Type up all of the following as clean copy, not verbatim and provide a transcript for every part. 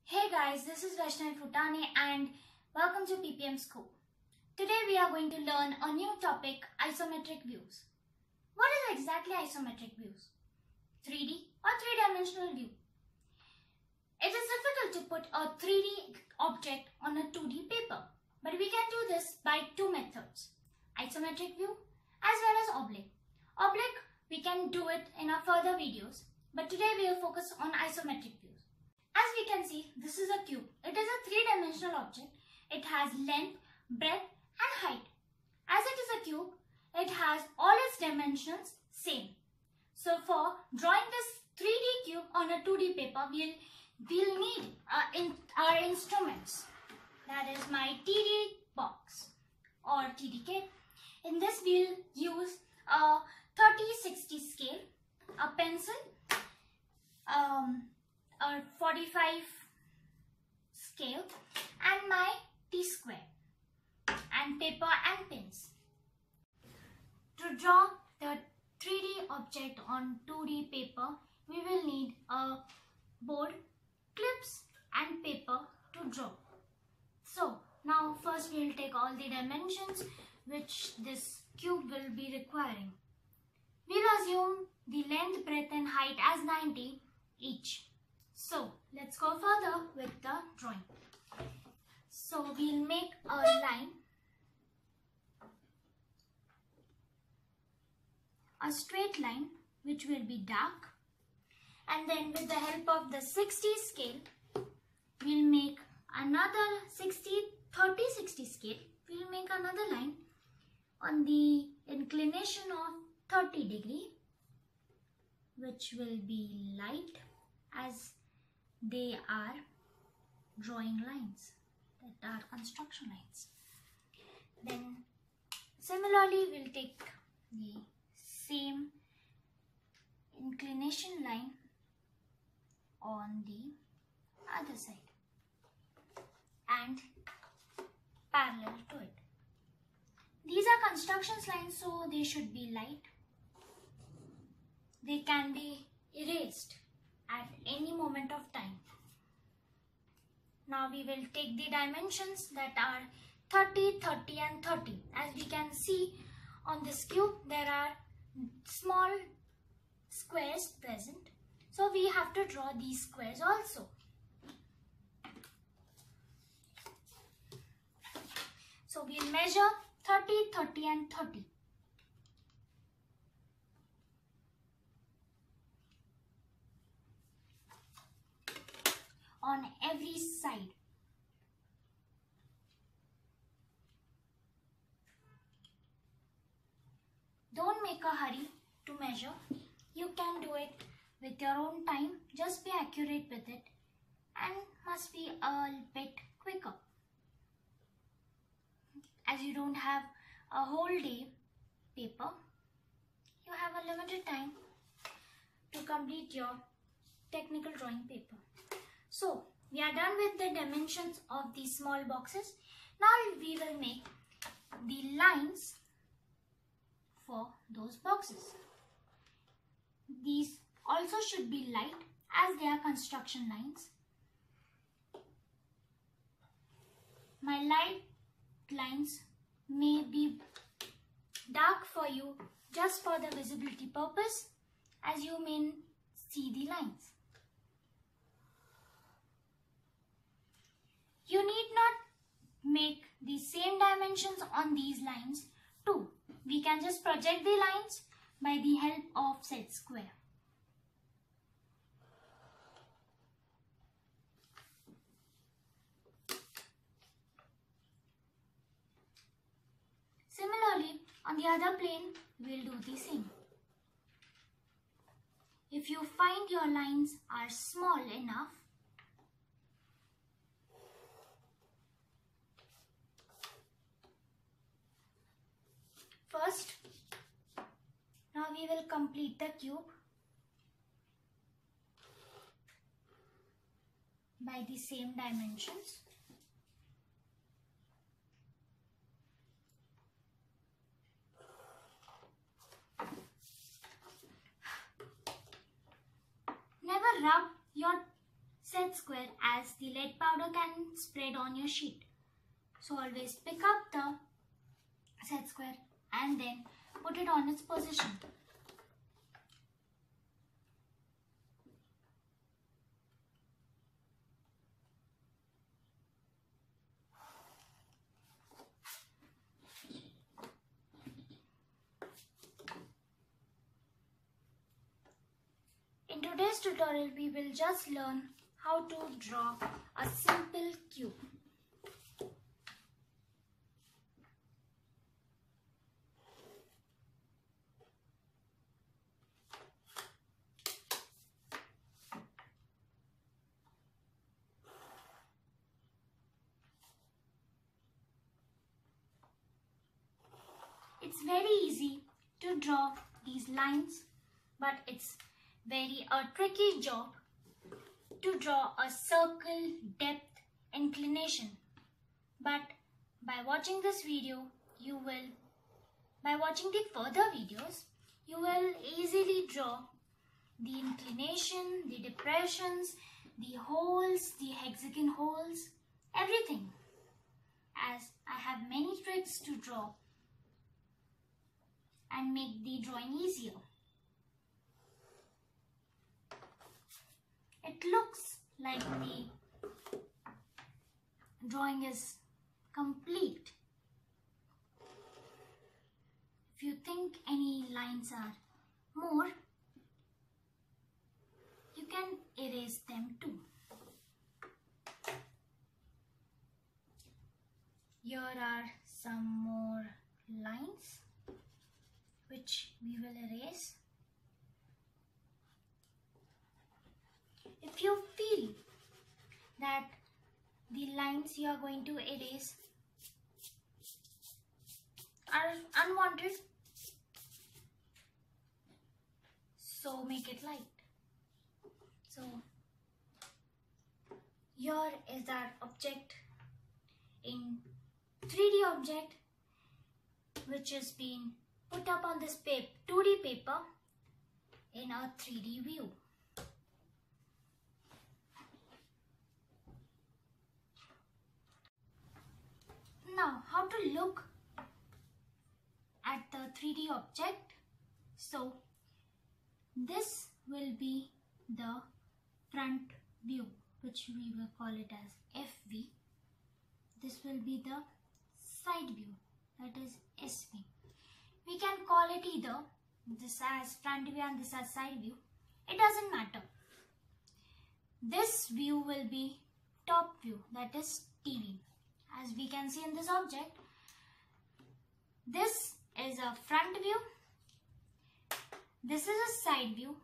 Hey guys, this is Vaishnavi Futane and welcome to PPM School. Today we are going to learn a new topic, isometric views. What is exactly isometric views? 3D or three-dimensional view. It is difficult to put a 3D object on a 2D paper, but we can do this by two methods, isometric view as well as oblique. Oblique, we can do it in our further videos, but today we will focus on isometric views. As we can see, this is a cube. It is a three-dimensional object. It has length, breadth and height. As it is a cube, it has all its dimensions same. So for drawing this 3D cube on a 2D paper, we'll need our instruments. That is my TD box or TD kit. In this we'll use a 30-60 scale, a pencil, a 45 scale and my T-square and paper and pins. To draw the 3D object on 2D paper, we will need a board, clips and paper to draw. So now first we will take all the dimensions which this cube will be requiring. We'll assume the length, breadth and height as 90 each. So let's go further with the drawing. So we'll make a line, a straight line which will be dark, and then with the help of the 60 scale we'll make another 30-60 scale. We'll make another line on the inclination of 30 degree which will be light as they are drawing lines, that are construction lines. Then similarly we'll take the same inclination line on the other side and parallel to it. These are construction lines, so they should be light. They can be erased at any moment of time. Now we will take the dimensions that are 30, 30 and 30. As we can see on this cube, there are small squares present. So we have to draw these squares also. So we'll measure 30, 30 and 30. On every side. Don't make a hurry to measure. You can do it with your own time. Just be accurate with it and must be a bit quicker. As you don't have a whole day paper, you have a limited time to complete your technical drawing paper. So we are done with the dimensions of these small boxes. Now we will make the lines for those boxes. These also should be light as they are construction lines. My light lines may be dark for you just for the visibility purpose, as you may see the lines. You need not make the same dimensions on these lines too. We can just project the lines by the help of set square. Similarly, on the other plane, we'll do the same. If you find your lines are small enough, first, now we will complete the cube by the same dimensions. Never rub your set square as as the lead powder can spread on your sheet. So always pick up the set square and then put it on its position. In today's tutorial, we will just learn how to draw a simple cube. It's very easy to draw these lines, but it's very tricky job to draw a circle depth inclination. But by watching this video, by watching the further videos, you will easily draw the inclination, the depressions, the holes, the hexagon holes, everything, as I have many tricks to draw and make the drawing easier. It looks like the drawing is complete. If you think any lines are more, you can erase them too. Here are some more lines which we will erase. If you feel that the lines you are going to erase are unwanted, so make it light. So here is our object in 3D object, which is being put up on this 2D paper in a 3D view. Now, how to look at the 3D object? So, this will be the front view, which we will call it as FV. This will be the side view, that is SV. We can call it either this as front view and this as side view. It doesn't matter. This view will be top view, that is TV. As we can see in this object, this is a front view, this is a side view.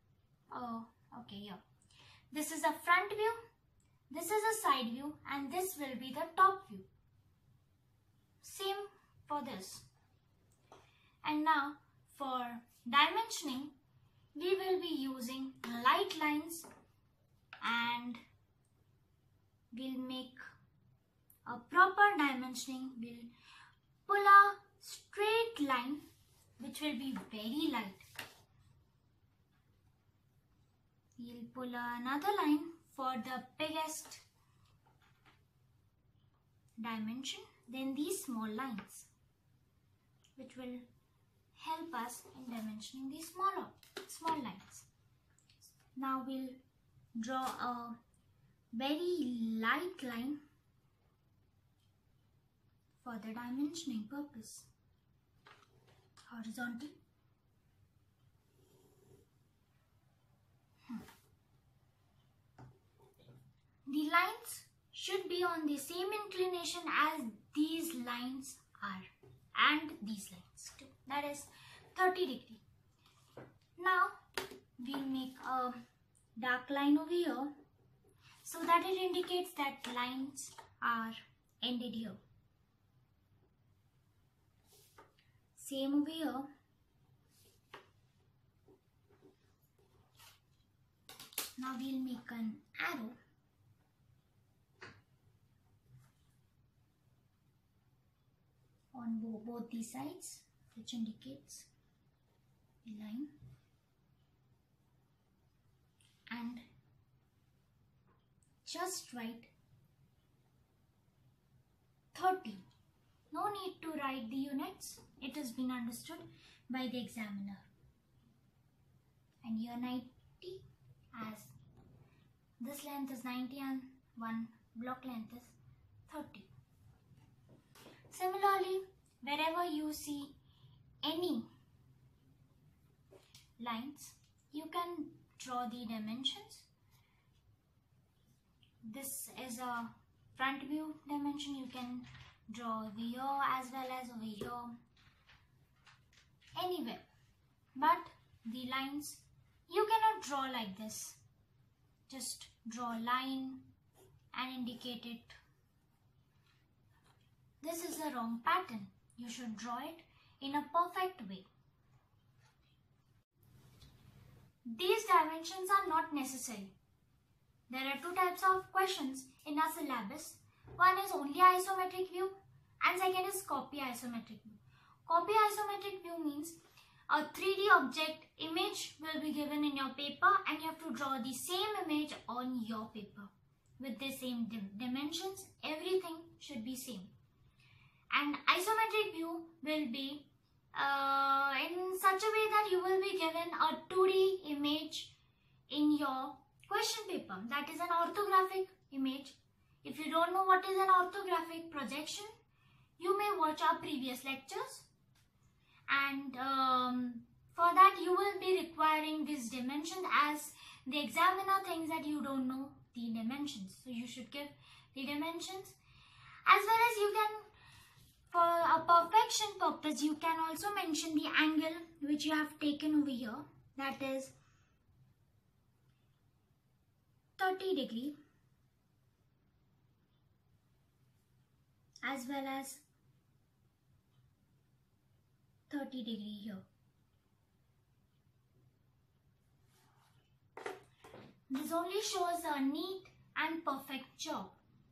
This is a front view, this is a side view, and this will be the top view. Same for this. And now for dimensioning, we will be using light lines, and we'll make a proper dimensioning. We'll pull a straight line which will be very light. We'll pull another line for the biggest dimension, then these small lines which will help us in dimensioning these small lines. Now we'll draw a very light line for the dimensioning purpose. Horizontal. The lines should be on the same inclination as these lines are, and these lines too. That is 30 degree. Now we'll make a dark line over here so that it indicates that lines are ended here. Same over here. Now we'll make an arrow on both these sides, which indicates a line, just write 30. No need to write the units. It has been understood by the examiner. And here 90 as this length is 90 and one block length is 30. Similarly, wherever you see any lines, you can draw the dimensions. This is a front view dimension. You can draw over here as well as over here, anywhere. But the lines you cannot draw like this. Just draw a line and indicate it. This is the wrong pattern. You should draw it in a perfect way. These dimensions are not necessary. There are two types of questions in our syllabus. One is only isometric view and second is copy isometric view. Copy isometric view means a 3D object image will be given in your paper and you have to draw the same image on your paper with the same dimensions. Everything should be same. And isometric view will be in such a way that you will be given a 2D image in your question paper. That is an orthographic image. If you don't know what is an orthographic projection, you may watch our previous lectures. And for that you will be requiring this dimension, as the examiner thinks that you don't know the dimensions. So you should give the dimensions, as well as you can, for a perfection purpose, you can also mention the angle which you have taken over here. That is 30 degree as well as 30 degree here. This only shows a neat and perfect job.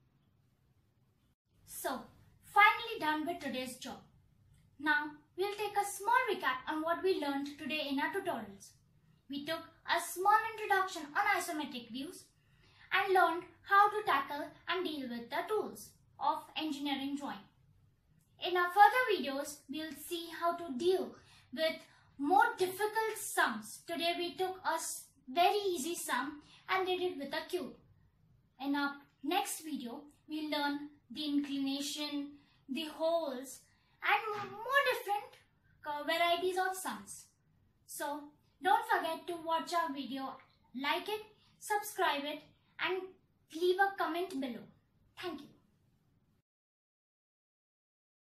So, finally done with today's job. Now, we'll take a small recap on what we learned today in our tutorials. We took a small introduction on isometric views and learned how to tackle and deal with the tools of engineering drawing. In our further videos, we'll see how to deal with more difficult sums. Today we took a very easy sum and did it with a cube. In our next video, we'll learn the inclination, the holes and more different varieties of sums. So don't forget to watch our video, like it, subscribe it and leave a comment below. Thank you.